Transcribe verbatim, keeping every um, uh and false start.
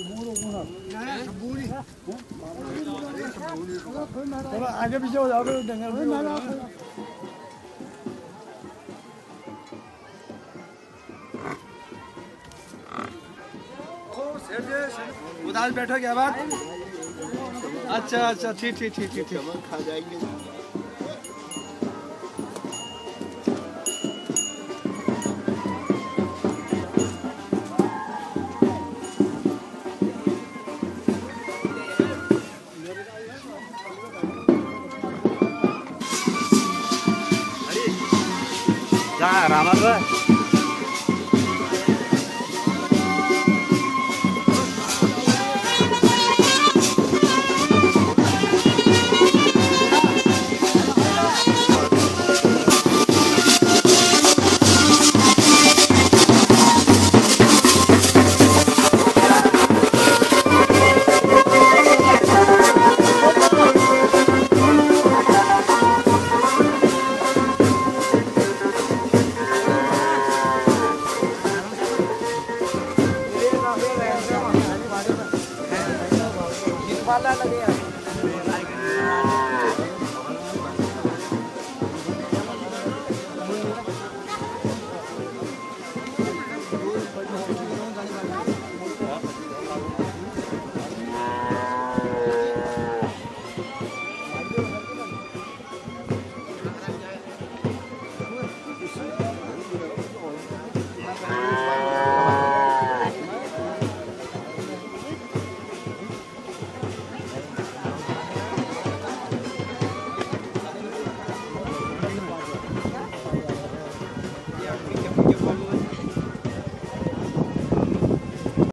थोड़ा आगे पीछे हो जाओगे उदास बैठो क्या बात। अच्छा अच्छा ठीक ठीक ठीक ठीक ठीक खा जाएंगे। जा रामत वाला लगे